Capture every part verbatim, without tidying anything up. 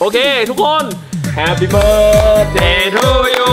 โอเคทุกคน Happy birthday to you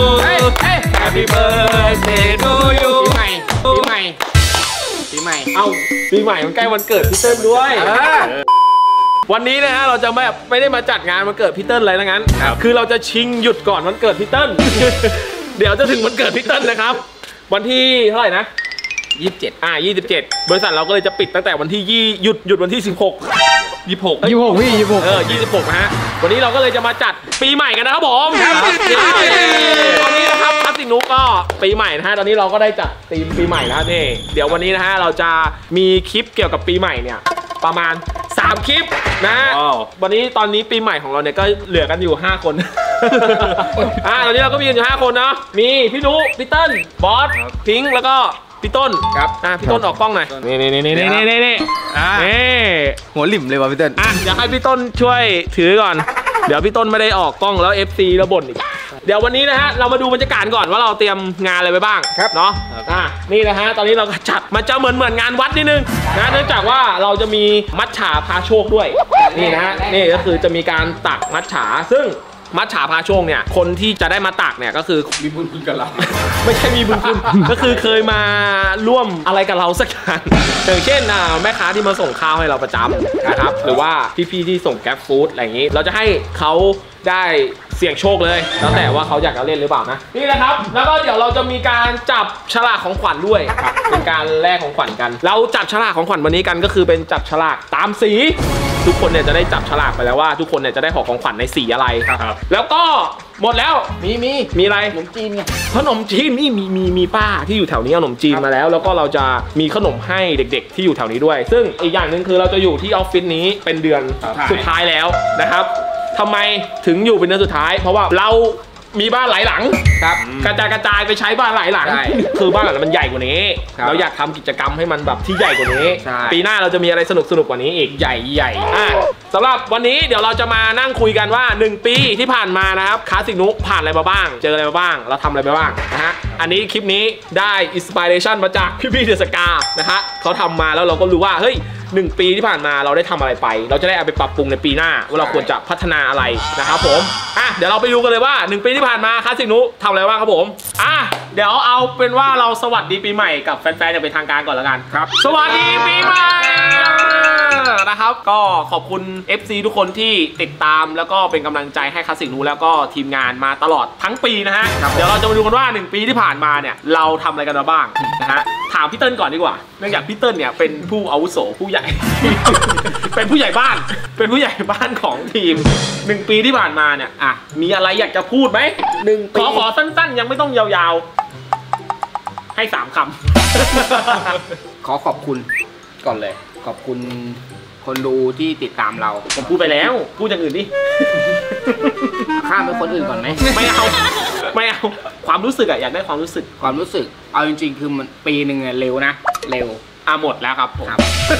Happy birthday to you ปีใหม่ปีใหม่ปีใหม่เอ้าปีใหม่มันใกล้วันเกิดพี่เติ้ลด้วยวันนี้นะฮะเราจะไม่ไม่ได้มาจัดงานวันเกิดพี่เติ้ลอะไรทั้งนั้นคือเราจะชิงหยุดก่อนวันเกิดพี่เติ้ลเดี๋ยวจะถึงวันเกิดพี่เติ้ลนะครับวันที่เท่าไหร่นะยี่สิบเจ็ดอ่ายี่สิบเจ็ดบริษัทเราก็เลยจะปิดตั้งแต่วันที่ยี่หยุดหยุดวันที่สิบหกยี่สิบหกยี่สิบหกพี่ยี่สิบหกเออยี่สิบหกนะฮะวันนี้เราก็เลยจะมาจัดปีใหม่กันนะครับผมวันนี้นะครับคลาสสิกนุ๊กก็ปีใหม่นะฮะตอนนี้เราก็ได้จัดธีมปีใหม่แล้วนี่เดี๋ยววันนี้นะฮะเราจะมีคลิปเกี่ยวกับปีใหม่เนี่ยประมาณสามคลิปนะวันนี้ตอนนี้ปีใหม่ของเราเนี่ยก็เหลือกันอยู่ห้าคนอ่าตอนนี้เราก็มีกันอยู่ห้าคนเนาะมีพี่นุ๊กพี่เติ้ลบอสพิงค์แล้วก็พี่ต้นครับอ่ะพี่ต้นออกกล้องหน่อยนี่นี่นี่นี่นี่นี่นี่อ่าหัวหลิ่มเลยว่ะพี่เติ้ลอ่ะอยากให้พี่ต้นช่วยถือก่อนเดี๋ยวพี่ต้นไม่ได้ออกกล้องแล้ว เอฟ ซี แล้วบ่นอีกเดี๋ยววันนี้นะฮะเรามาดูบรรยากาศก่อนว่าเราเตรียมงานอะไรไปบ้างครับเนาะอ่ะนี่นะฮะตอนนี้เราก็จัดมันจะเหมือนเหมือนงานวัดนิดนึงนะเนื่องจากว่าเราจะมีมัจฉาพาโชคด้วยนี่นะฮะนี่ก็คือจะมีการตักมัจฉาซึ่งมัจฉาพาโชคเนี่ยคนที่จะได้มาตักเนี่ยก็คือมีบุญคุณกับเราไม่ใช่มีบุญคุณก็คือเคยมาร่วมอะไรกับเราสักอย่างอย่างเช่นแม่ค้าที่มาส่งข้าวให้เราประจำนะครับหรือว่าพี่ๆที่ส่งแก๊ปฟู้ดอะไรอย่างนี้เราจะให้เขาได้เสี่ยงโชคเลยแล้วแต่ว่าเขาอยากจะเล่นหรือเปล่านะนี่แหละครับแล้วก็เดี๋ยวเราจะมีการจับฉลากของขวัญด้วยเป็นการแลกของขวัญกันเราจับฉลากของขวัญวันนี้กันก็คือเป็นจับฉลากตามสีทุกคนเนี่ยจะได้จับฉลากไปแล้วว่าทุกคนเนี่ยจะได้ของของขวัญในสีอะไรครับแล้วก็หมดแล้วมีมีมีอะไรขนมจีนไงขนมจีนนี่มีมีมีป้าที่อยู่แถวนี้ขนมจีนมาแล้วแล้วก็เราจะมีขนมให้เด็กๆที่อยู่แถวนี้ด้วยซึ่งอีกอย่างหนึ่งคือเราจะอยู่ที่ออฟฟิศนี้เป็นเดือนสุดท้ายแล้วนะครับทำไมถึงอยู่เป็นเดือนสุดท้ายเพราะว่าเรามีบ้านหลายหลังครับกระจายกระจายไปใช้บ้านหลายหลังคือบ้านหลังมันใหญ่กว่านี้เราอยากทำกิจกรรมให้มันแบบที่ใหญ่กว่านี้ปีหน้าเราจะมีอะไรสนุกสนุกกว่านี้อีกใหญ่ใหญ่อ่ะสำหรับวันนี้เดี๋ยวเราจะมานั่งคุยกันว่าหนึ่งปีที่ผ่านมานะครับคลาสสิกนุ๊กผ่านอะไรมาบ้างเจออะไรมาบ้างเราทำอะไรไปบ้างนะฮะอันนี้คลิปนี้ได้อินสปิเรชันมาจากพี่พี่เดอะสกานะฮะเขาทำมาแล้วเราก็รู้ว่าเฮ้ยหนึ่งปีที่ผ่านมาเราได้ทำอะไรไปเราจะได้เอาไปปรับปรุงในปีหน้าว่าเราควรจะพัฒนาอะไรนะครับผมอ่ะเดี๋ยวเราไปดูกันเลยว่าหนึ่งปีที่ผ่านมาคลาสสิกนุ๊กทำอะไรบ้างครับผมอ่ะเดี๋ยวเอาเป็นว่าเราสวัสดีปีใหม่กับแฟนๆอย่างเป็นทางการก่อนแล้วกันครับสวัสดีปีใหม่นะครับก็ขอบคุณ เอฟ ซี ทุกคนที่ติดตามแล้วก็เป็นกำลังใจให้คลาสสิกนุ๊กแล้วก็ทีมงานมาตลอดทั้งปีนะฮะเดี๋ยวเราจะมาดูกันว่าหนึ่งปีที่ผ่านมาเนี่ยเราทำอะไรกันมาบ้างนะฮะถามพี่เติ้ลก่อนดีกว่าเนื่องจากพี่เติ้ลเนี่ยเป็นผู้อาวุโสผู้ใหญ่ เป็นผู้ใหญ่บ้านเป็นผู้ใหญ่บ้านของทีมหนึ่งปีที่ผ่านมาเนี่ยอ่ะมีอะไรอยากจะพูดไหมหนึ่งขอขอสั้นๆยังไม่ต้องยาวๆให้สามคำขอขอบคุณก่อนเลยขอบคุณคนดูที่ติดตามเราผมพูดไปแล้วพูดอย่างอื่นดิข้ามไปคนอื่นก่อนไหมไม่เอาไม่เอาความรู้สึกอะอยากได้ความรู้สึกความรู้สึกเอาจริงๆคือมันปีหนึ่งเนี่ยเร็วนะเร็วอ่ะหมดแล้วครับผม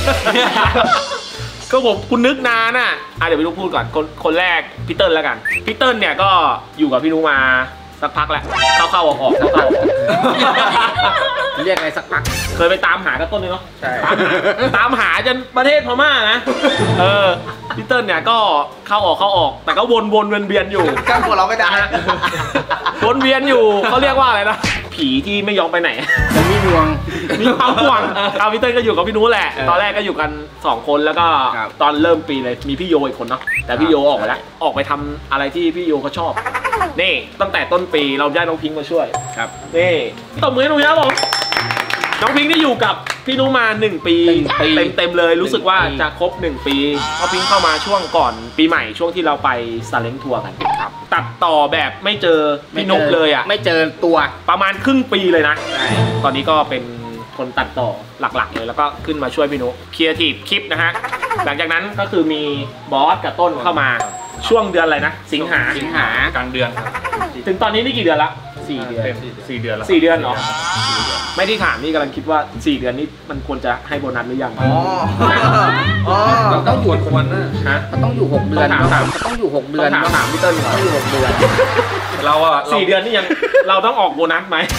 ก็ผมคุณนึกนานอ่ะอ่ะเดี๋ยวพี่นุ๊กพูดก่อนคนคนแรกพี่เติ้ลแล้วกันพี่เติ้ลเนี่ยก็อยู่กับพี่นุ๊กมาสักพักแหละเข้าเข้าออกออกเข้าเข้าออกเรียกไงสักพักเคยไปตามหากับต้นเลยเนาะใช่ตามหาจนประเทศพม่านะเออพี่เติ้ลเนี่ยก็เข้าออกเข้าออกแต่ก็วนวนเวียนเวียนอยู่กล้าพวกเราไม่ได้วนเวียนอยู่เขาเรียกว่าอะไรนะผีที่ไม่ยอมไปไหนมีห่วงมีความห่วงเอาพี่เติ้ลก็อยู่กับพี่นุ๊กแหละตอนแรกก็อยู่กันสองคนแล้วก็ตอนเริ่มปีเลยมีพี่โยอีกคนเนาะแต่พี่โยออกไปแล้วออกไปทำอะไรที่พี่โยเขาชอบนี่ตั้งแต่ต้นปีเราได้น้องพิงค์มาช่วยครับนี่ตบมือให้หนูครับผมน้องพิงค์ที่อยู่กับพี่นุ๊กมาหนึ่งปีเต็มเต็มเลยรู้สึกว่าจะครบหนึ่งปีเพราะพิงค์เข้ามาช่วงก่อนปีใหม่ช่วงที่เราไปซาเล้งทัวร์กันครับตัดต่อแบบไม่เจอพี่นุ๊กเลยอ่ะไม่เจอตัวประมาณครึ่งปีเลยนะตอนนี้ก็เป็นคนตัดต่อหลักๆเลยแล้วก็ขึ้นมาช่วยพี่นุ๊กครีเอทีฟคลิปนะฮะหลังจากนั้นก็คือมีบอสกับต้นเข้ามาช่วงเดือนอะไรนะสิงหาสิงหากลางเดือนถึงตอนนี้นี่กี่เดือนละสี่เดือนสี่เดือนแล้วสี่เดือนเหรอไม่ได้ถามนี่กำลังคิดว่าสี่เดือนนี้มันควรจะให้โบนัสหรือยังอ๋ออ๋อเราต้องอยู่คนนะฮะต้องอยู่หกเดือนต้องอยู่หกเดือนถามพี่เติ้ลต้องอยู่หกเดือนเราอะสี่เดือนนี่ยังเราต้องออกโบนัสไหม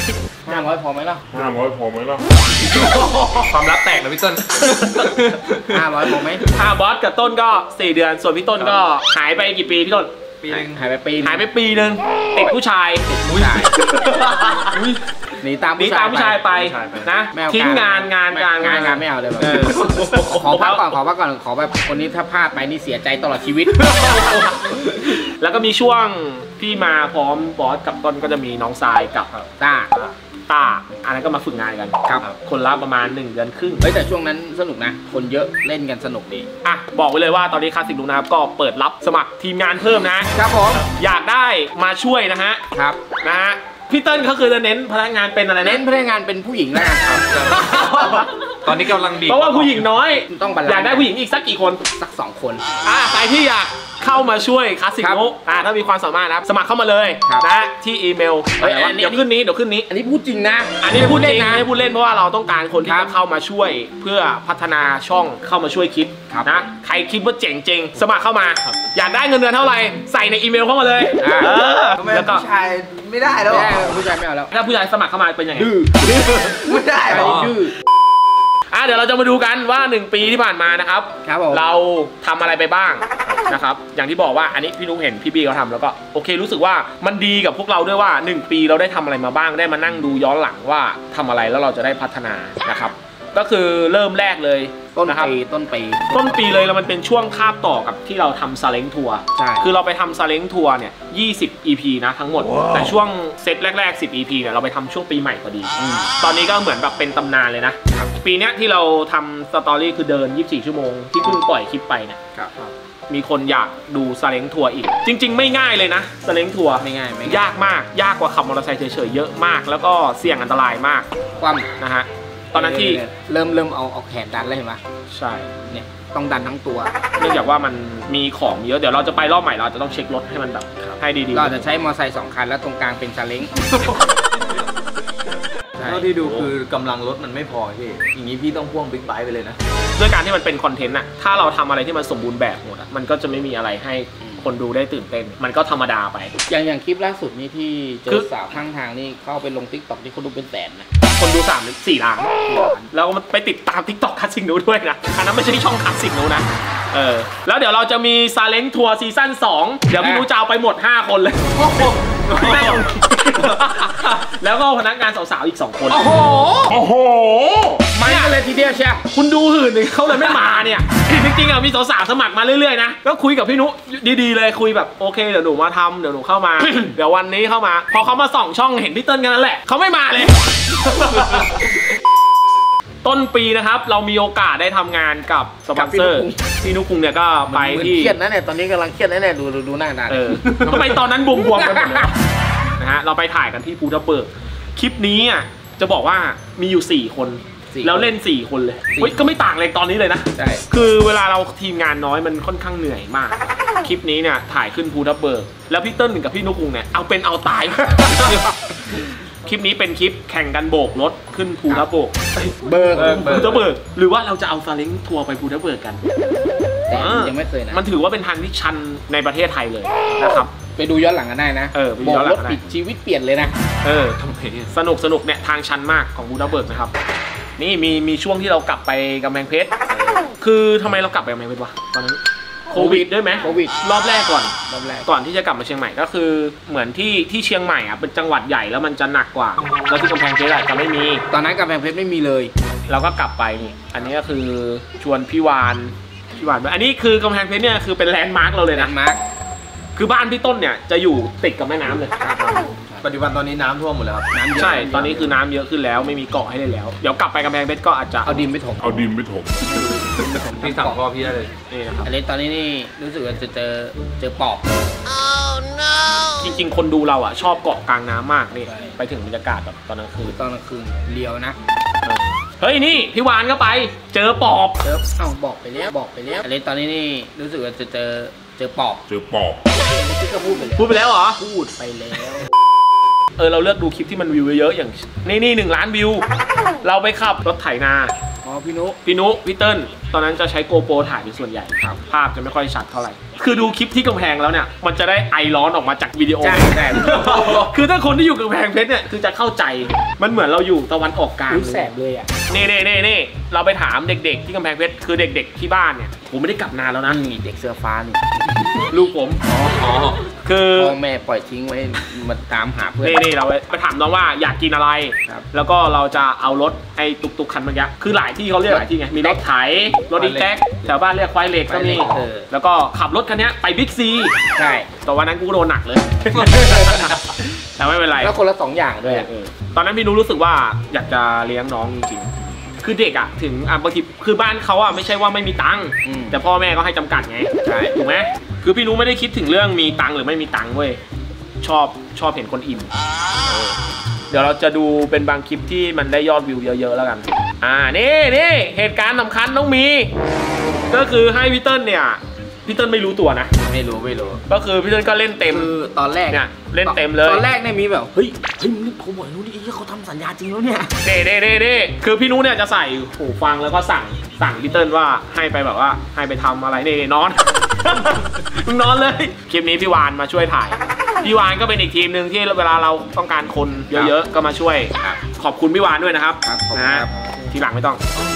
ห้าร้อยพอไหมล่ะห้าร้อยพอไหมล่ะความลับแตกนะพี่ต้นห้าร้อยพอไหมถ้าบอสกับต้นก็สี่เดือนส่วนพี่ต้นก็หายไปกี่ปีพี่ต้นปีนึงหายไปปีหายไปปีนึงติดผู้ชายผู้ชายหนีตามหนีตามผู้ชายไปนะไม่เอาทิ้งงานงานการงานงานไม่เอาเลยแบบเออขอพักก่อนขอพักก่อนขอแบบคนนี้ถ้าพลาดไปนี่เสียใจตลอดชีวิตแล้วก็มีช่วงที่มาพร้อมบอสกับต้นก็จะมีน้องทรายกับต้าต้าอันนั้นก็มาฝึกงานกันครับคนละประมาณหนึ่งเดือนครึ่งเฮ้ยแต่ช่วงนั้นสนุกนะ คนเยอะเล่นกันสนุกดีอ่ะบอกไว้เลยว่าตอนนี้คลาสสิกลุงนะครับก็เปิดรับสมัครทีมงานเพิ่มนะครับผมอยากได้มาช่วยนะฮะครับนะฮะพี่เติ้ลเขาคือจะเน้นพนักงานเป็นอะไรเน้นะนพนักงานเป็นผู้หญิงแล้วกันครับตอนนี้กำลังดีเพราะว่าผู้หญิงน้อยต้องบาลานซ์อยากได้ผู้หญิงอีกสักกี่คนสักสองคนอ่ะใครที่อยากเข้ามาช่วยคลาสสิกครับนุอ่ะถ้ามีความสามารถนะครับสมัครเข้ามาเลยครับนะที่อีเมลเฮ้ยอะไรวะอันนี้เดี๋ยวขึ้นนี้เดี๋ยวขึ้นนี้อันนี้พูดจริงนะอันนี้พูดเล่นนะนะไม่ได้พูดเล่นเพราะว่าเราต้องการคนที่ครัจะบเข้ามาช่วยเพื่อพัฒนาช่องเข้ามาช่วยคิดครับนะใครคิดว่าเจ๋งจริงสมัครเข้ามา อยากได้เงินเดือนเท่าไหร่ใส่ในอีเมลเข้ามาเลยอ่าเออทำไมแล้วก็ผู้ชายไม่ได้แล้วไม่เหรได้อผู้ชายไม่เอาแล้วถ้าผู้ชายสมัครเข้ามาเป็นยังไงดื้อไม่ได้เหรอดื้ออ่ะเดี๋ยวเราจะมาดูกันว่าหนึ่งปีที่ผ่านมานะครับครับผมเราทำอะไรไปบ้างนะครับ อย่างที่บอกว่าอันนี้พี่นุ๊กเห็นพี่บีเขาทำแล้วก็โอเครู้สึกว่ามันดีกับพวกเราด้วยว่าหนึ่งปีเราได้ทำอะไรมาบ้างได้มานั่งดูย้อนหลังว่าทำอะไรแล้วเราจะได้พัฒนานะครับ ก็คือเริ่มแรกเลยต้นนะครับปีต้นปีต้นปีเลยแล้วมันเป็นช่วงคาบต่อกับที่เราทำซาเล้งทัวร์ใช่คือเราไปทำซาเล้งทัวร์เนี่ยยี่สิบ อี พี นะทั้งหมด แต่ช่วงเซตแรกๆสิบ อี พี เนี่ยเราไปทำช่วงปีใหม่พอดี ตอนนี้ก็เหมือนแบบเป็นตำนานเลยนะ ปีเนี้ยที่เราทำสตอรี่คือเดินยี่สิบสี่ชั่วโมงที่เพิ่งปล่อยคลิปไปเนี่ยครับมีคนอยากดูซาเล้งทัวร์อีก จริง ๆ ไม่ง่ายเลยนะซาเล้งทัวร์ไม่ง่ายไม่ง่ายยากมากยากกว่าขับมอเตอร์ไซค์เฉยๆเยอะมาก แล้วก็เสี่ยงอันตรายมากความนะฮะตอนนั้นที่เริ่มเริ่มเอาเอาแขนดันแล้วเห็นไหมใช่เนี่ยต้องดันทั้งตัวเนื่องจากว่ามันมีของเยอะเดี๋ยวเราจะไปรอบใหม่เราจะต้องเช็ครถให้มันแบบให้ดีๆเราจะใช้มอเตอร์ไซค์สองคันแล้วตรงกลางเป็นซาเล้ง ใช่เท่าที่ดูคือกำลังรถมันไม่พอพี่ อย่างนี้พี่ต้องพ่วงบิ๊กไบค์ไปเลยนะด้วยการที่มันเป็นคอนเทนต์อะถ้าเราทำอะไรที่มันสมบูรณ์แบบหมดอะมันก็จะไม่มีอะไรให้คนดูได้ตื่นเต้น มันก็ธรรมดาไปอย่างอย่างคลิปล่าสุดนี่ที่เจคืออสาวข้างทางนี่เข้าไปลงทิกตอกที่เขาดูเป็นแสนนะคนดูสามหรือสี่ล้านแล้วมันไปติดตาม ทิกตอก คัสซิงนูด้วยนะอันนั้นไม่ใช่ช่องคัสซิงนูนะเออแล้วเดี๋ยวเราจะมีซาเล้งทัวร์ซีซั่นสองเดี๋ยวพี่นุ้จะเอาไปหมดห้าคนเลยนั่งตรงนี้แล้วก็พนักงานสาวๆอีกสองคนโอ้โหโอ้โหไม่กันเลยทีเดียวเชียวคุณดูหื่นเขาเลยไม่มาเนี่ย จริงๆอ่ะมีสาวๆสมัครมาเรื่อยๆนะก็คุยกับพี่นุดีๆเลยคุยแบบโอเคเดี๋ยวหนูมาทำเดี๋ยวหนูเข้ามา เดี๋ยววันนี้เข้ามา พอเขามาส่องช่องเห็นพี่เติ้ลกันนั่นแหละเขาไม่มาเลย ต้นปีนะครับเรามีโอกาสได้ทำงานกับสปอนเซอร์พี่นุคุงเนี่ยก็ไปเหมือนที่เครียดนะเนี่ยตอนนี้กำลังเครียดนะเนี่ยดูดูดูหน้าตาเออทำไมตอนนั้นบวมๆกันหมดเลยวะนะฮะเราไปถ่ายกันที่ภูทับเบิกคลิปนี้อ่ะจะบอกว่ามีอยู่สี่คนแล้วเล่นสี่คนเลยเฮ้ยก็ไม่ต่างเลยตอนนี้เลยนะใช่คือเวลาเราทีมงานน้อยมันค่อนข้างเหนื่อยมาก คลิปนี้เนี่ยถ่ายขึ้นภูทับเบิกแล้วพี่เติ้ลกับพี่นุกุงเนี่ยเอาเป็นเอาตาย คลิปนี้เป็นคลิปแข่งกันโบกรถขึ้นภูทับเบิกเบิร์กภูทับเบิกหรือว่าเราจะเอาซาเล้งทัวร์ไปภูทับเบิกกันแต่ยังไม่เคยนะมันถือว่าเป็นทางที่ชันในประเทศไทยเลยนะครับไปดูย้อนหลังกันได้นะเออไปดูบอกย้อนหลัรง ถกันได้ปิดชีวิตเปลี่ยนเลยนะเออสนุกสนุกเนี่ยทางชันมากของภูทับเบิกนะครับนี่มีมีช่วงที่เรากลับไปกำแพงเพชรคือทำไมเรากลับไปกำแพงเพชรวะตอนนั้นโควิดด้วยไหมโควิดรอบแรกก่อนรอบแรกก่อนที่จะกลับมาเชียงใหม่ก็คือเหมือนที่ที่เชียงใหม่อ่ะเป็นจังหวัดใหญ่แล้วมันจะหนักกว่าแล้วที่กำแพงเพชรอะจะไม่มีตอนนั้นกำแพงเพชรไม่มีเลยเราก็กลับไปนี่อันนี้ก็คือชวนพี่วานพี่วานไปอันนี้คือกำแพงเพชรเนี่ยคือเป็นแลนด์มาร์กเราเลยแลนะนด์มาร์คคือบ้านพี่ต้นเนี่ยจะอยู่ติดกับแม่น้ำเลยปัจจุบันตอนนี้น้ำท่วมหมดแล้วครับน้ำเยอะใช่ตอนนี้คือน้ำเยอะขึ้นแล้วไม่มีเกาะให้เลยแล้วเดี๋ยวกลับไปกำแพงเพชรก็อาจจะเอาดินไปถมเอาดินไปถมพี่สั่งพ่อพี่ได้เลยนี่นะครับอันนี้ตอนนี้นี่รู้สึกว่าจะเจอเจอปอบจริงๆ คนดูเราอ่ะชอบเกาะกลางน้ำมากนี่ใช่ไปถึงบรรยากาศแบบตอนกลางคืนตอนกลางคืนเลียวนะเออเฮ้ยนี่พี่วานก็ไป เจอปอบเจอเอ้าบอกไปแล้วบอกไปแล้วอันนี้ตอนนี้นี่รู้สึกว่าจะเจอเจอปอบเจอปอบเมื่อกี้ก็พูดไปแล้วพูดไปแล้วเหรอพูดไปแล้วเออเราเลือกดูคลิปที่มันวิวเยอะๆอย่างนี่นี่หนึ่งล้านวิว เราไปขับรถไถนาอ๋อพี่นุพี่นุพี่เติ้ลตอนนั้นจะใช้โกโปรถ่ายเป็นส่วนใหญ่ครับภาพจะไม่ค่อยชัดเท่าไหร่คือดูคลิปที่กำแพงแล้วเนี่ยมันจะได้ไอร้อนออกมาจากวิดีโอใช่ใช่คือถ้าคนที่อยู่กำแพงเพชรเนี่ยคือจะเข้าใจมันเหมือนเราอยู่ตะวันออกกลางแสบเลยอ่ะนี่นี่นี่นี่เราไปถามเด็กๆที่กำแพงเพชรคือเด็กๆที่บ้านเนี่ยผมไม่ได้กลับนานแล้วนะนี่เด็กเสื้อฟ้านี่ลูกผมอ๋อคือพ่อแม่ปล่อยทิ้งไว้มาตามหาเพื่อนนี่นี่เราไปถามน้องว่าอยากกินอะไรครับแล้วก็เราจะเอารถไอ้ตุกตุกคันเมื่อกี้คือหลายที่เขาเรียกหลายที่ไงมีรถไถรถอีแท็กแถวบ้านเรียกควายเหล็กก็มีเออแล้วก็ขับรถคันนี้ไปบิ๊กซีใช่แต่วันนั้นกูโดนหนักเลย แต่ไม่เป็นไรแล้วคนละสองอย่างด้วยเออตอนนั้นพี่นุ้รู้สึกว่าอยากจะเลี้ยงน้องจริงๆคือเด็กอ่ะถึงอ่ะบางทีคือบ้านเขาอ่ะไม่ใช่ว่าไม่มีตังค์อืมแต่พ่อแม่ก็ให้จำกัดไงใช่ถูกไหมคือพี่นุ้ไม่ได้คิดถึงเรื่องมีตังค์หรือไม่มีตังค์เว้ยชอบชอบเห็นคนอิ่มเออเดี๋ยวเราจะดูเป็นบางคลิปที่มันได้ยอดวิวเยอะๆแล้วกันอ่านี่นี่เหตุการณ์สำคัญต้องมี ก็คือให้พี่เติ้ลเนี่ยพี่เติ้ลไม่รู้ตัวนะไม่รู้ไม่รู้ก็คือพี่เติ้ลก็เล่นเต็มคือตอนแรกเนี่ยเล่นเต็มเลยตอนแรกเนี่ยมีแบบเฮ้ยเฮ้ยมึงรีบโทรบอกนู้นดิไอ้เหี้ยเขาทำสัญญาจริงแล้วเนี่ยเด้เด้เด้เด้คือพี่นุ้เนี่ยจะใส่หูฟังแล้วก็สั่งสั่งพี่เติ้ลว่าให้ไปแบบว่าให้ไปทำอะไรนี่นอน มึงนอนเลยคลิปนี้พี่วานมาช่วยถ่ายพี่วานก็เป็นอีกทีมหนึ่งที่เวลาเราต้องการคนเยอะๆก็มาช่วยขอบคุณพี่วานด้วยนะครับครับขอบคุณนะครับ ทีหลังไม่ต้อง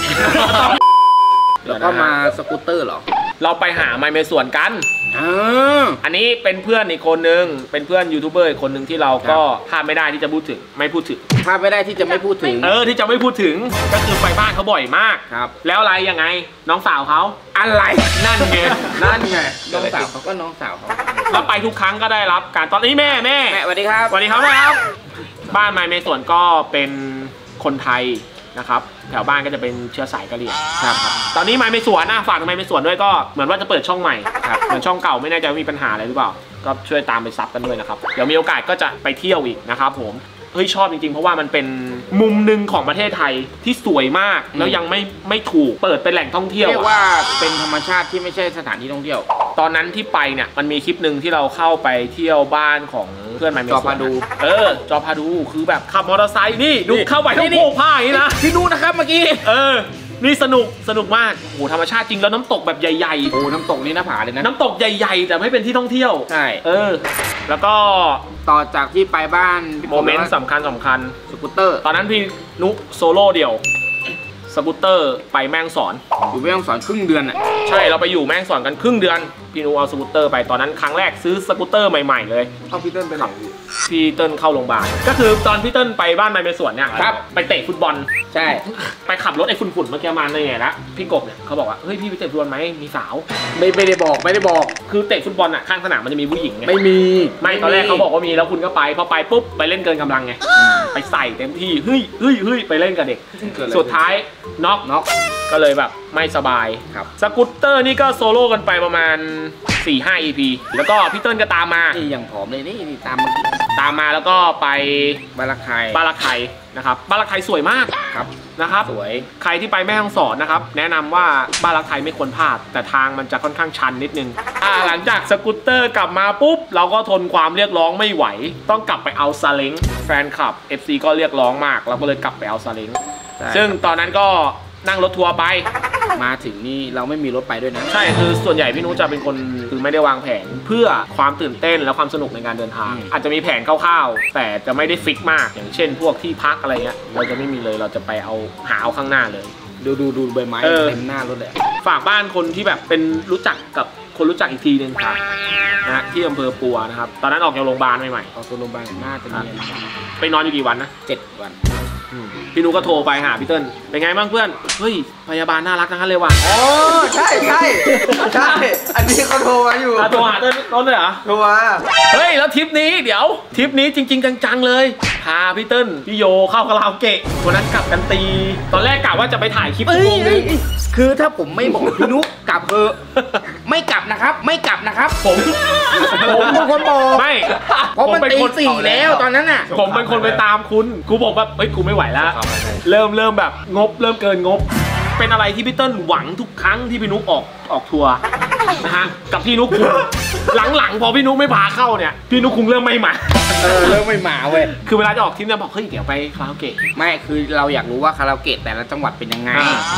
แล้วก็มาสกูตเตอร์เหรอเราไปหาไมค์เมสวนกันอ่าอันนี้เป็นเพื่อนอีกคนนึงเป็นเพื่อนยูทูบเบอร์อีกคนนึงที่เราก็พลาดไม่ได้ที่จะพูดถึงไม่พูดถึงพลาดไม่ได้ที่จะไม่พูดถึงเออที่จะไม่พูดถึงก็คือไปบ้านเขาบ่อยมากครับแล้วอะไรยังไงน้องสาวเขาอะไรนั่นไงนั่นไงน้องสาวเขาก็น้องสาวเขาแล้วไปทุกครั้งก็ได้รับการตอนนี้แม่แม่แม่สวัสดีครับสวัสดีครับแม่ครับ บ้านไมค์เมสวนก็เป็นคนไทยนะครับแถวบ้านก็จะเป็นเชื้อสายกะเหรี่ยงครับตอนนี้ไมค์เมสวนนะฝากไมค์เมสวนด้วยก็เหมือนว่าจะเปิดช่องใหม่ครับเหมือนช่องเก่าไม่แน่ใจว่ามีปัญหาอะไรหรือเปล่าก็ช่วยตามไปซับกันด้วยนะครับเดี๋ยวมีโอกาสก็จะไปเที่ยวอีกนะครับผมเฮ้ยชอบจริงๆเพราะว่ามันเป็นมุมหนึ่งของประเทศไทยที่สวยมากแล้วยังไม่ไม่ถูกเปิดเป็นแหล่งท่องเที่ยวเรียกว่าเป็นธรรมชาติที่ไม่ใช่สถานที่ท่องเที่ยวตอนนั้นที่ไปเนี่ยมันมีคลิปหนึ่งที่เราเข้าไปเที่ยวบ้านของเพื่อนไมค์เมสวนจอพาดูเออจอพาดูคือแบบขับมอเตอร์ไซค์นี่ดูนี่เข้าไปต้องโผล่ผ้าอย่างนี้นะพี่นูนะครับเมื่อกี้เออ นี่สนุก สนุกมาก โอ้โห ธรรมชาติจริง แล้วน้ำตกแบบใหญ่โอ้น้ำตกนี่หน้าผาเลยนะๆ น้ำตกใหญ่ๆ แต่ไม่เป็นที่ท่องเที่ยวใช่เออ แล้วก็ต่อจากที่ไปบ้านพี่โมเมนต์สำคัญสำคัญสกูตเตอร์ตอนนั้นพี่นุโซโล่เดี่ยว สกูตเตอร์ไปแม่ฮ่องสอนอยู่ไม่ต้องสอนครึ่งเดือนอ่ะใช่ เราไปอยู่แม่ฮ่องสอนกันครึ่งเดือน พี่นุเอาสกูตเตอร์ไป ตอนนั้นครั้งแรกซื้อสกูตเตอร์ใหม่ๆเลยเอาพี่เติ้ลไปไหนพี่เติ้ลเข้าโรงพยาบาล ก็คือตอนพี่เติ้ลไปบ้านไมค์เมสวนเนี่ยครับไปเตะฟุตบอลใช่ไปขับรถไอ้ฝุ่นๆเมื่อกี้มาในไงละพี่กบเนี่ยเขาบอกว่า เฮ้ยพี่ไปเตะฟุตบอลไหมมีสาวไม่ไม่ได้บอกไม่ได้บอกคือเตะฟุตบอลอ่ะข้างสนามมันจะมีผู้หญิงไงไม่มีไม่ตอนแรกเขาบอกว่ามีแล้วคุณก็ไปพอไปปุ๊บไปเล่นเกินกำลังไงไปใส่เต็มที่เฮ้ยเฮ้ยเฮ้ยไปเล่นกับเด็ก สุดท้ายน็อกน็อกก็เลยแบบไม่สบายครับสกูตเตอร์นี่ก็โซโล่กันไปประมาณ สี่ห้า อี พี แล้วก็พี่เติ้ลก็ตามมานี่อย่างผอมเลยนี่นี่ตามเมื่อกี้ตามมาแล้วก็ไปบาราคายบ้านละไคนะครับบ้านละไคสวยมากครับนะครับสวยใครที่ไปแม่ฮ่องสอนนะครับแนะนำว่าบ้านรักไทยไม่ควรพลาด แต่ทางมันจะค่อนข้างชันนิดนึงอ่าหลังจากสกูตเตอร์กลับมาปุ๊บเราก็ทนความเรียกร้องไม่ไหว ต้องกลับไปเอาซาเล้งแฟนคลับ เอฟ ซี ก็เรียกร้องมากเราก็เลยกลับไปเอาซาเล้งใช่ซึ่งตอนนั้นก็นั่งรถทัวร์ไปมาถึงนี่เราไม่มีรถไปด้วยนะใช่คือส่วนใหญ่พี่นุ้จะเป็นคนคือไม่ได้วางแผนเพื่อความตื่นเต้นและความสนุกในการเดินทางอืมอาจจะมีแผนคร่าวๆแต่จะไม่ได้ฟิกมากอย่างเช่น พวกที่พักอะไรเงี้ยเราจะไม่มีเลยเราจะไปเอาหาเอาข้างหน้าเลยดูดูดูใบไม้เออเต็มหน้ารถเลยอะฝากบ้านคนที่แบบเป็นรู้จักกับคนรู้จักอีกทีนึงครับนะที่อำเภอปัวนะครับตอนนั้นออกจากโรงพยาบาลใหม่เอาตัวลงไปหน้าจะเนียนๆไปนอนอยู่กี่วันนะเจ็ดวันพี่นุก็โทรไปหาพี่เติ้ลเป็นไงบ้างเพื่อนเฮ้ยพยาบาลน่ารักทั้งนั้นเลยว่ะอ๋อใช่ใช่ใช่ อันนี้เขาโทรมาอยู่อ่ะโทรหาเติ้ลต้นเลยเหรอโทรมาเฮ้ยแล้วทริปนี้เดี๋ยวทริปนี้จริง ๆจังๆเลยพาพี่เติ้ลพี่โยเข้าคาราโอเกะวันนั้นกลับกันตี ตอนแรกกะว่าจะไปถ่ายคลิปเอ้ชั่วย โมงนึงคือถ้าผมไม่บอกพี่นุ๊กกลับเถอะไม่กลับนะครับ ไม่กลับนะครับผมผมเป็นคนบอกไม่เพราะมันผป็ตีคนสี่แล้วตอนนั้นน่ะผมเป็นคนไปตามคุณกูบอกแบบเฮ้ยกูไม่ไหวแล้ว เริ่มเริ่มแบบงบเริ่มเกินงบ เป็นอะไรที่พี่เติ้ลหวังทุกครั้งที่พี่นุ๊กออกออกทัวร์นะฮะกับพี่นุ๊กคุงหลังๆพอพี่นุ๊กไม่พาเข้าเนี่ยพี่นุ๊กคุงเริ่มไม่มาเออเริ่มไม่มาเว้ยคือเวลาจะออกทริปเนี่ยบอกเฮ้ยเดี๋ยวไปคาราโอเกะไม่คือเราอยากรู้ว่าคาราโอเกะแต่ละจังหวัดเป็นยังไงอ่า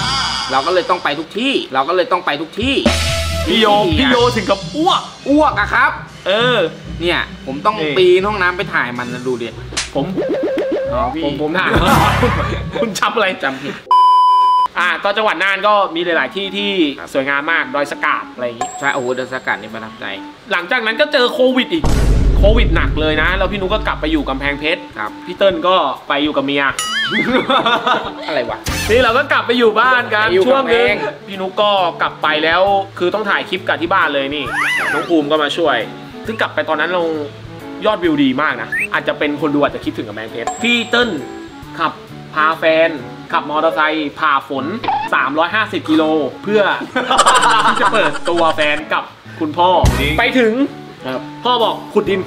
เราก็เลยต้องไปทุกที่ เราก็เลยต้องไปทุกที่พี่โยพี่โยถึงกับอ้วกอ้วกอะครับเออเนี่ยผมต้องเอ่ยปีนห้องน้ำไปถ่ายมันนะดูดิผมอ๋อพี่ผมผมถาม คุณจำอะไรจำผิดอ่าก็จังหวัดน่านก็มีหลาย ๆ ที่ที่สวยงามมากดอยสะกาดอะไรอย่างงี้ใช่โอ้โหเดินสกัดนี่ประทับใจหลังจากนั้นก็เจอโควิดอีกโควิดหนักเลยนะแล้วพี่นุก็กลับไปอยู่กำแพงเพชรครับพี่เติ้ลก็ไปอยู่กับเมียอะไรวะนี่เราก็กลับไปอยู่บ้านกันไปอยู่ช่วงนึงกำแพงพี่นุก็กลับไปแล้วคือต้องถ่ายคลิปกันที่บ้านเลยนี่น้องภูมิก็มาช่วย ซึ่งกลับไปตอนนั้นเรายอดวิวดีมากนะอาจจะเป็นคนดูอาจจะคิดถึงกำแพงเพชรพี่เติ้ลขับพาแฟนขับมอเตอร์ไซค์ผ่าฝนสามร้อยห้าสิบกิโลเพื่อ ที่จะเปิดตัวแฟนกับคุณพ่อไปถึงครับพ่อบอกขุดดิน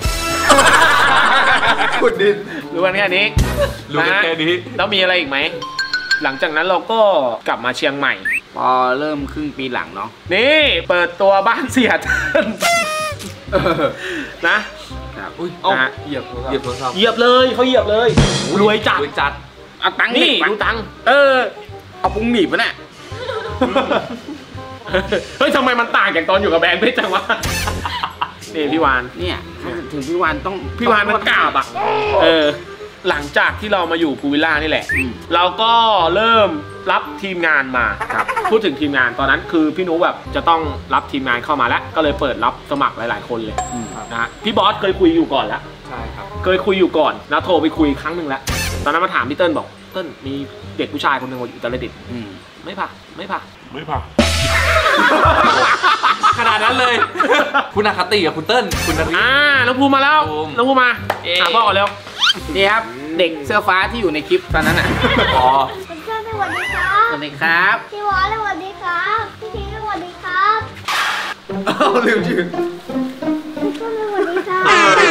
ขุดดินรู้กันแค่นี้รู้กันแค่นี้แล้วมีอะไรอีกไหมหลังจากนั้นเราก็กลับมาเชียงใหม่พอเริ่มครึ่งปีหลังเนาะนี่เปิดตัวบ้านเสียเติ้ลนะครับอุ้ยเอ้านะเหยียบโทรศัพท์เหยียบโทรศัพท์เหยียบเลยเขาเหยียบเลยรวยจัดรวยจัดเอาตังค์นี่นี่ดูตังค์เออเอาปุ้งหนีบปะเนี่ยเฮ้ยทำไมมันต่างจากตอนอยู่กับแบงค์เพชรจังวะนี่พี่วานเนี่ยถึงพี่วานต้องพี่วานมันกราบอ่ะเออหลังจากที่เรามาอยู่พูลวิลล่านี่แหละอืมเราก็เริ่มรับทีมงานมาครับพูดถึงทีมงานตอนนั้นคือพี่นุแบบจะต้องรับทีมงานเข้ามาแล้วก็เลยเปิดรับสมัครหลาย ๆ คนเลยอืมนะฮะพี่บอสเคยคุยอยู่ก่อนแล้วใช่ครับเคยคุยอยู่ก่อนนะโทรไปคุยครั้งหนึ่งแล้วตอนนั้นมาถามพี่เติ้ลบอกเติ้ลมีเด็กผู้ชายคนหนึ่งอยู่อุตรดิตถ์อืมไม่ผ่าไม่ผ่าไม่ผ่าขนาดนั้นเลย คุณอคติกับคุณเติ้ลคุณนริอ่าน้องภูมิมาแล้วภูมิน้องภูมิมาเอ๊ะหาพ่อก่อนเร็วนี่ครับเด็กเสื้อฟ้าที่อยู่ในคลิปตอนนั้นอ่ะอ๋อคุณเพื่อนสวัสดีครับสวัสดีครับพี่วอลสวัสดีครับพี่ทีสวัสดีครับเอาลืมชื่อคุณเพื่อนสวัสดีครับ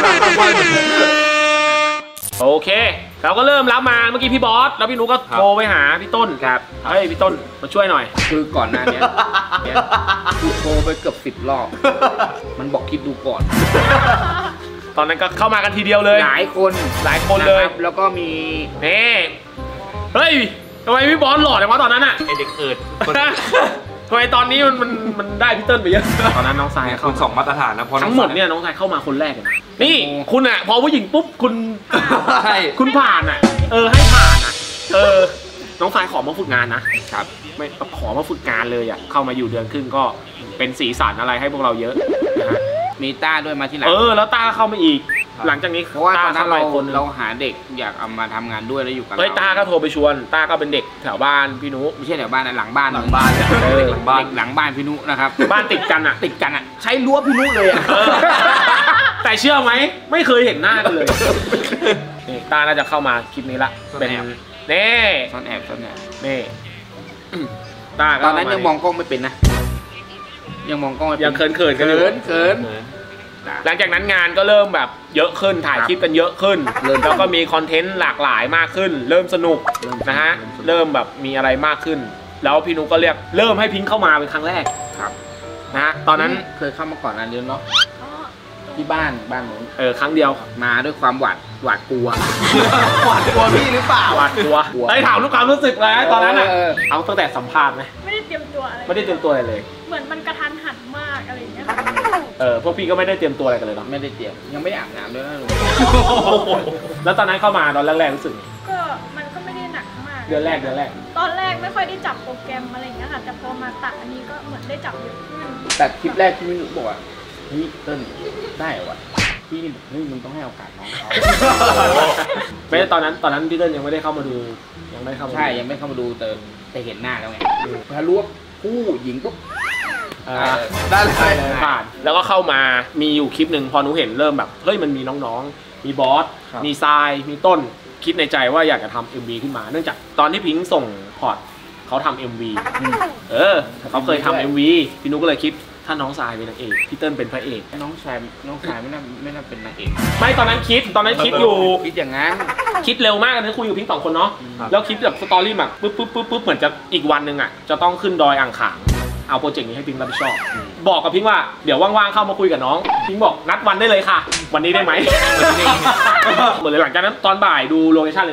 โอเคเราก็เริ่มรับมาเมื่อกี้พี่บอสแล้วพี่นุก็โทรไปหาพี่ต้นครับเฮ้ยพี่ต้นมาช่วยหน่อยคือก่อนหน้าเนี้ยเนี่ยกูโทรไปเกือบสิบรอบ มันบอกคิดดูก่อนตอนนั้นก็เข้ามากันทีเดียวเลยหลายคนหลายคนเลยะรับแล้วก็มีนี่เฮ้ยทำไมพี่บอสหล่อจังวะตอนนั้นอะไอเด็กเอิดคนทำไมตอนนี้มันมันมันได้พี่เติ้ลไปเยอะตอนนั้นน้องทรายคุเข้าณสองมาตรฐานนะเพราะทั้งหมดเนี่ยน้องทรายเข้ามาคนแรกเลยนะนี่คุณอะพอผู้หญิงปุ๊บคุณใช่คุณผ่านอะเออให้ผ่านอะเออน้องทรายขอมาฝึกงานนะครับ ไม่ขอมาฝึกงานเลยอะเข้ามาอยู่เดือนครึ่งก็เป็นสีสันอะไรให้พวกเราเยอะนะฮะมีต้าด้วยมาที่หลังเออแล้วต้าเข้ามาอีก หลังจากนี้เพราะว่าตอนนั้นเข้าเรามาอีกคนนึงเราหาเด็กอยากเอามาทำงานด้วยแล้วอยู่กับเฮ้ยเราต้าก็โทรไปชวนต้าก็เป็นเด็กแถวบ้านพี่นุไม่ใช่แถวบ้านนะหลังบ้านหลังบ้านเลยเออเด็กหลังบ้านเด็กหลังบ้านพี่นุนะครับบ้านติดกันอะติดกันอ่ะใช้รั้วพี่นุเลยอ่ะเออแต่เชื่อไหมไม่เคยเห็นหน้ากันเลยนี่ต้าน่าจะเข้ามาคลิปนี้ละเป็นเน่ซ่อนแอบซ่อนแอบนี่ต้าก็ตอนนั้นเข้าายังมองกล้องไม่เป็นนะยังมองกล้องไม่เป็นยังเขินเขินๆกันอยู่เขินเขินหลังจากนั้นงานก็เริ่มแบบเยอะขึ้นถ่ายคลิปกันเยอะขึ้นเริ่มแล้วก็มีคอนเทนต์หลากหลายมากขึ้น เริ่มสนุกเริ่มนะฮะเริ่มสนุกเริ่มแบบมีอะไรมากขึ้น แล้วพี่นุก็เรียกเริ่มให้พิงค์เข้ามาเป็นครั้งแรกครับนะฮะตอนนั้นเคยเข้ามาก่อนนั้นเดือนเนาะที่บ้านบ้านนู้นเออครั้งเดียวมาด้วยความหวาดหวาดกลัวหวาดกลัวพี่หรือเปล่าหวาดกลัวกลัวไอ้ยถามลูกความรู้สึกเลยตอนนั้นอ่ะเออเอาตั้งแต่สัมภาษณ์ไหมไม่ได้เตรียมตัวอะไรไม่ได้เตรียมตัวอะไรเลยเหมือนมันกระทันหันมากอะไรอย่างเงี้ยค่ะเออพวกพี่ก็ไม่ได้เตรียมตัวอะไรกันเลยเนาะไม่ได้เตรียมยังไม่ได้อาบน้ำด้วยนะลุงแล้วตอนนั้นเข้ามาตอนแรกๆรู้สึกไงก็มันก็ไม่ได้หนักมากเดือนแรกเดือนแรกตอนแรกไม่ค่อยได้จับโปรแกรมอะไรอย่างเงี้ยค่ะ แต่พอมาตัดอันนี้ก็เหมือนได้จับเยอะขึ้นแต่คลิปแรกที่พี่นุบอกว่าเฮ้ยเติ้ลได้เหรอวะพี่นี่บอกเฮ้ยมึงต้องให้โอกาสน้องเขาไม่ได้ตอนนั้นตอนนั้นพี่เติ้ลยังไม่ได้เข้ามาดูยังไม่ได้เข้ามาดูใช่ยังไม่เข้ามาดูแต่แต่เห็นหน้าแล้วไงพอรู้ว่าผู้หญิงปุ๊บอ่าได้เลยผ่านแล้วก็เข้ามามีอยู่คลิปหนึ่งพอหนูเห็นเริ่มแบบเฮ้ยมันมีน้องๆ มีบอสครับมีทรายมีต้นคิดในใจว่าอยากจะทำ เอ็ม วี ขึ้นมา เนื่องจากตอนที่พิงค์ส่งพอร์ตเขาทำ เอ็ม วี เออเขาเคยทำ เอ็ม วี พี่นุก็เลยคิดถ้าน้องทรายเป็นนางเอกพี่เติ้ลเป็นพระเอกน้องชายน้องชายไม่น่าไม่น่าเป็นนางเอกไม่ตอนนั้นคิดตอนนั้นคิดอยู่คิดอย่างนั้นคิดเร็วมากนะคุยกับพิงค์สองคนเนาะครับแล้วคิดแบบสตอรี่แบบปุ๊บปุ๊บปุ๊บปุ๊บเหมือนจะอีกวันหนึ่งอ่ะจะต้องขึ้นดอยอ่างขางเอาโปรเจกต์นี้ให้พิงค์รับผิดชอบ บอกกับพิงค์ว่าเดี๋ยวว่างๆเข้ามาคุยกับน้องพิงค์บอกนัดวันได้เลยค่ะ วันนี้ได้ไหม เหมือนเลยหลังจากนั้นตอนบ่ายดูโลเคชั่นเลยเนาะ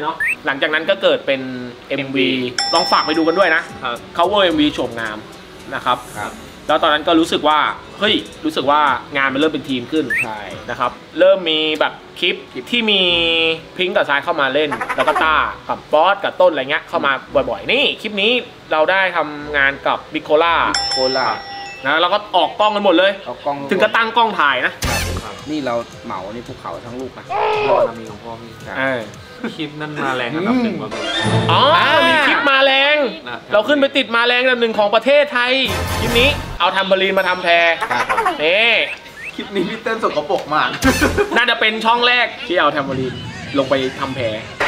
หลังจากนั้นก็เกิดเป็น เอ็ม วี ลองฝากไปดูกันด้วยนะ cover เอ็ม วี โฉมงามนะครับแล้วตอนนั้นก็รู้สึกว่าเฮ้ยรู้สึกว่างานมันเริ่มเป็นทีมขึ้นใช่นะครับเริ่มมีแบบคลิปที่มีพิงค์กับทรายเข้ามาเล่น แล้วก็ต้ากับบอสกับต้นอะไรเงี้ยเข้ามาบ่อยๆนี่คลิปนี้เราได้ทำงานกับบิโคล่าโคล่านะเราก็ออกกล้องกันหมดเลยเอากล้องถึงก็ตั้งกล้องถ่ายนะนี่เราเหมานี่ภูเขาทั้งลูกนะพ่อมีของพ่อพี่เออคลิปนั้นมาแรงอันดับหนึ่งมาเลยอ๋อมีคลิปมาแรง เราขึ้นไปติดมาแรงอันดับหนึ่งของประเทศไทยคลิปนี้เอาทำบอลีนมาทำแพรนี่คลิปนี้พี่เต้นสกปรกมากน่าจะเป็นช่องแรกที่เอาแทมโบลีนลงไปทำแพร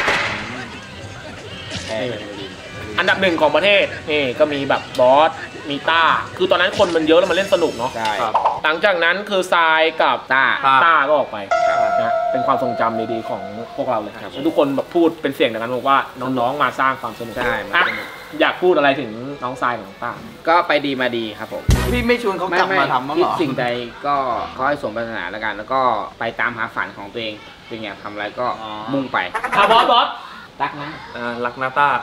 อันดับหนึ่งของประเทศนี่ก็มีแบบบอสมีต้าคือตอนนั้นคนมันเยอะแล้วมันเล่นสนุกเนาะใช่หลังจากนั้นคือทรายกับต้าต้าก็ออกไปนะเป็นความทรงจำดีๆของพวกเราเลยครับทุกคนแบบพูดเป็นเสียงเดียวกันบอกว่าน้องๆมาสร้างความสนุกใช่มาอ่ะสนุกอยากพูดอะไรถึงน้องทรายกับน้องต้าก็ไปดีมาดีครับผมพี่ไม่ชวนเขากลับมาทำบ้างคิเหดรอสิ่งใดก็ขอให้สมปรารถนาแล้วกัน แล้วก็ไปตามหาฝันของตัวเองตัวเองอยากทำอะไรก็มุ่งไปอ่ะบอสบอสรักนะอ่ารักนาต้า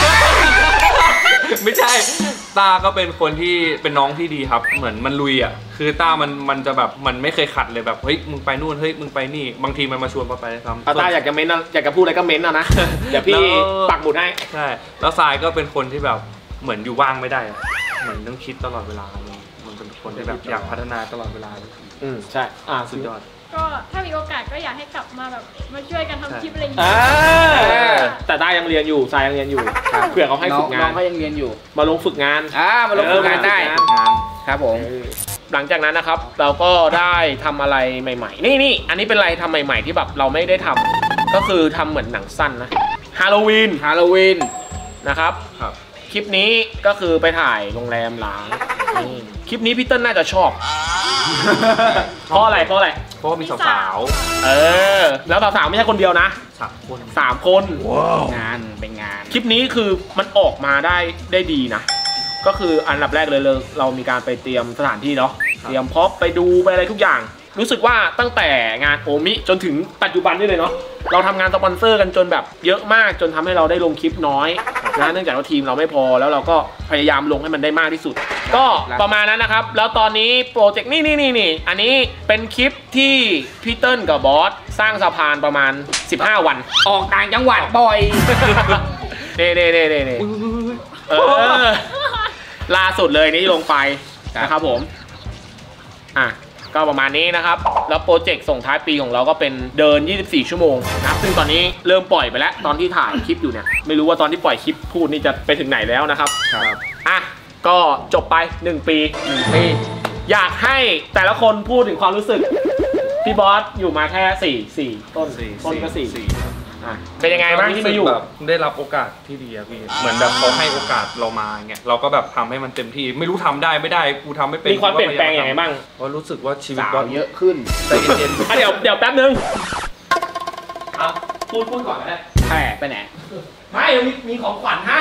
ไม่ใช่ต้าก็เป็นคนที่เป็นน้องที่ดีครับเหมือนมันลุยอ่ะคือต้ามันมันจะแบบมันไม่เคยขัดเลยแบบเฮ้ยมึงไปนู่นเฮ้ยมึงไปนี่บางทีมันมาชวนมาไปซ้ำเอาต้าอยากจะเม้นอะอยากจะพูดอะไรก็เม้นเอานะ เดี๋ยวพี่ปักหมุดให้ใช่แล้วทรายก็เป็นคนที่แบบเหมือนอยู่ว่างไม่ได้อะเหมือนต้องคิดตลอดเวลาเลยมันเป็นคนที่แบบอยากพัฒนาตลอดเวลาเลยอืมใช่อ่าสุดยอดก็ถ้ามีโอกาสก็อยากให้กลับมาแบบมาช่วยกันทำคลิปอะไรอย่างอ่าเงี้ยแต่ต้ายังเรียนอยู่ทรายยังเรียนอยู่เผื่อเขาให้ฝึกงาน้อน งเขายังเรียนอยู่มาลงฝึกงานอ่ามาลงฝึกงานได้เออมาฝึกงานครับผมหลังจากนั้นนะครับเราก็ได้ทำอะไรใหม่ๆ นี่นี่อันนี้เป็นอะไรทำใหม่ๆที่แบบเราไม่ได้ทำก็คือทำเหมือนหนังสั้นนะฮาโลวีนฮาโลวีนนะครับครับคลิปนี้ก็คือไปถ่ายโรงแรมล้างนี่คลิปนี้พี่เติ้ลน่าจะชอบ เพราะอะไรเพราะอะไรเพราะว่ามีสาวเออแล้วสาวๆไม่ใช่คนเดียวนะๆสามคนสามคนงานเป็นงานคลิปนี้คือมันออกมาได้ได้ดีนะ ก็คืออันดับแรกเลยเลยเรามีการไปเตรียมสถานที่เนาะเตรียมพร็อพไปดูไปอะไรทุกอย่าง รู้สึกว่าตั้งแต่งานโอมิจนถึงปัจจุบันนี่เลยเนาะเราทำงานสปอนเซอร์กันจนแบบเยอะมากจนทำให้เราได้ลงคลิปน้อยนะเนื่องจากว่าทีมเราไม่พอแล้วเราก็พยายามลงให้มันได้มากที่สุด ก็ประมาณนั้นนะครับแล้วตอนนี้โปรเจกต์นี่นี่นี่นี่อันนี้เป็นคลิปที่พี่เติ้ลกับบอสสร้างสะพานประมาณสิบห้าวันออกต่างจังหวัดบ่อยเน่เน่เน่เน่เน่เออล่าสุดเลยนี่ลงไปนะครับผมอ่ะก็ประมาณนี้นะครับแล้วโปรเจกต์ส่งท้ายปีของเราก็เป็นเดินยี่สิบสี่ชั่วโมงนะครับซึ่งตอนนี้เริ่มปล่อยไปแล้วตอนที่ถ่ายคลิปอยู่เนี่ยไม่รู้ว่าตอนที่ปล่อยคลิปพูดนี่จะไปถึงไหนแล้วนะครับครับอ่ะก็จบไปหนึ่งปีหนึ่งปีอยากให้แต่ละคนพูดถึงความรู้สึกพี่บอสอยู่มาแค่สี่สี่ต้นต้นก็สี่อ่ะเป็นยังไงบ้างที่มาอยู่แบบได้รับโอกาสที่ดีอะพี่เหมือนแบบเขาให้โอกาสเรามาเงี้ยเราก็แบบทำให้มันเต็มที่ไม่รู้ทำได้ไม่ได้กูทำไม่เป็นมีความเปลี่ยนแปลงยังไงบ้างเพราะรู้สึกว่าชีวิตสาวก็เยอะขึ้นใจเย็นอ่ะเดี๋ยวเดี๋ยวแป๊บนึงเอาพูดพูดก่อนก็ได้แผ่ไปไหนไม่มีมีของขวัญให้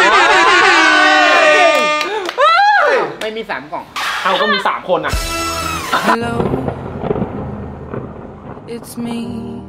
ไม่มีสามกล่องเอาก็มีสามคนอ่ะ Hello, it's me.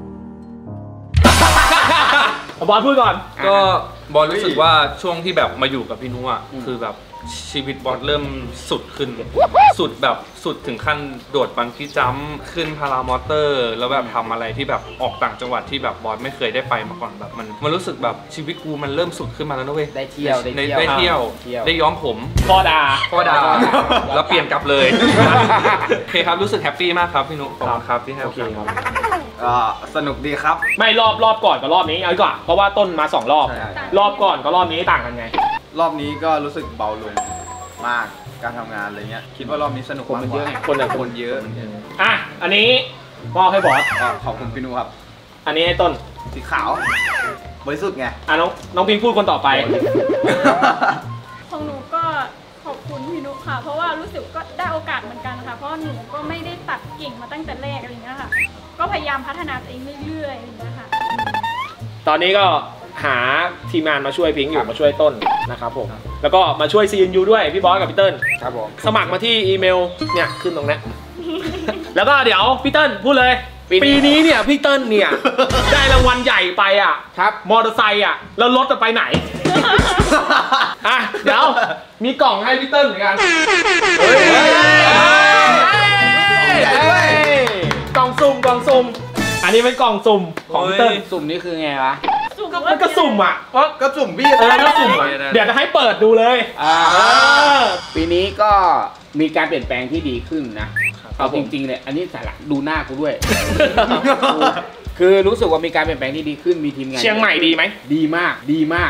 บอสพูดก่อนๆก็บอลรู้สึกว่าช่วงที่แบบมาอยู่กับพี่นุ้อะคือแบบชีวิตบอลเริ่มสุดขึ้น สุดแบบสุดถึงขั้นโดดบังกี้จัมป์ขึ้นพารามอเตอร์ แล้วแบบทำอะไรที่แบบออกต่างจังหวัดที่แบบบอลไม่เคยได้ไปมาก่อนแบบมันมันรู้สึกแบบชีวิตกูมันเริ่มสุดขึ้นมาแล้วนะเว้ยได้เที่ยวได้ได้ได้เที่เที่ยยว วเที่ยวได้ย้อมผมพ่อดาพ่อดาวแล้วเปลี่ยนกลับเลย โอเคครับรู้สึกแฮปปี้มากครับพี่นุขอบคุณครับที่ให้โอกาสก็สนุกดีครับไม่รอบรอบก่อนกับรอบนี้เอาดีกว่าเพราะว่าต้นมาสองรอบใช่รอบก่อนกับรอบนี้ต่างกันไงรอบนี้ก็รู้สึกเบาลงมากการทำงานอะไรเงี้ย คิดว่ารอบนี้สนุกคนมากมันกเยอะว่าไงคนอะคนเยอะอ่ะอันนี้มอบให้บอสก็ขอบคุณพี่นุครับอันนี้ให้ต้นสีขาวบริสุทธิ์ไงอ่ะน้องน้องพิงพูดคนต่อไปของหนูก็ขอบคุณพี่นุค่ะ เพราะว่ารู้สึกก็ได้โอกาสเหมือนกันค่ะ เพราะหนูก็ไม่ได้ตัดเก่งมาตั้งแต่แรกอะไรอย่างเงี้ยค่ะ ก็พยายามพัฒนาตัวเองเรื่อยๆอะไรอย่างเงี้ยค่ะตอนนี้ก็หาทีมงานมาช่วยพิงอยู่มาช่วยต้นนะครับผมแล้วก็มาช่วย ซี เอ็น ยู ด้วยพี่บอสกับพี่เติ้ลครับผมสมัครมาที่อีเมลเนี่ยขึ้นตรงนี้ แล้วก็เดี๋ยวพี่เติ้ลพูดเลยปีนี้เนี่ยพี่เติ้ลเนี่ย ได้รางวัลใหญ่ไปอ่ะครับมอเตอร์ไซค์อ่ะ แล้วรถจะไปไหน อ่ะ เดี๋ยว มีกล่องให้พี่เติ้ลเหมือนกันเฮ้ยเฮ้ยใหญ่ด้วยกล่องสุ่มกล่องสุ่มอันนี้เป็นกล่องสุ่มของพี่เติ้ลสุ่มนี่คือไงวะสุ่มก็มันก็สุ่มอ่ะเพราะก็จุ่มพี่เออก็สุ่มอะเดี๋ยวจะให้เปิดดูเลยอ่าเออปีนี้ก็มีการเปลี่ยนแปลงที่ดีขึ้นนะครัเอาบผมจริงๆเลยอันนี้สาระดูหน้ากูด้วย คือรู้สึกว่ามีการเปลี่ยนแปลงที่ดีขึ้นมีทีมงานเชียงใหม่ดีไหมดีมากดีมาก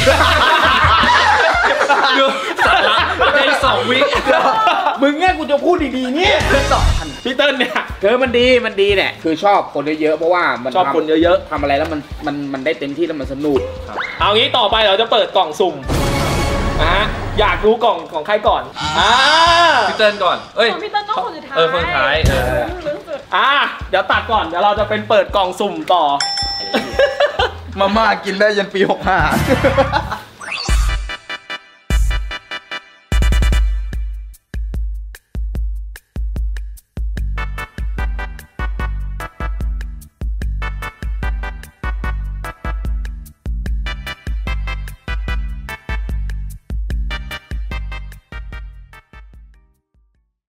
สาระในสองวิมึงเนี่ยกูจะพูดดีๆเนี่ยพี่เติ้ลเนี่ยคือมันดีมันดีเนี่ยคือชอบคนเยอะๆเพราะว่ามันชอบคนเยอะทำอะไรแล้วมันมันมันได้เต็มที่แล้วมันสนุกๆเอางี้ต่อไปเราจะเปิดกล่องสุ่มนะฮะอยากรู้กล่องของใครก่อนอ่าพี่เติ้ลก่อน เอ้ยของพี่เต้นต้องคนสุดท้ายเออคนสุดท้ายเออรู้สึกอ่าเดี๋ยวตัดก่อนเดี๋ยวเราจะเป็นเปิดกล่องสุ่มต่อมาม่ากินได้ยันปีหกห้า